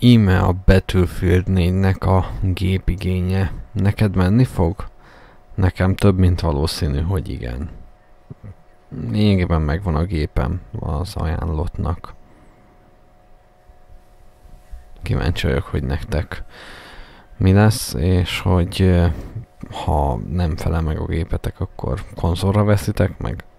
íme a Battlefield 4-nek a gépigénye. Neked menni fog? Nekem több, mint valószínű, hogy igen. Lényegében megvan a gépem az ajánlottnak. Kíváncsi vagyok, hogy nektek mi lesz, és hogy ha nem felel meg a gépetek, akkor konzolra veszitek meg.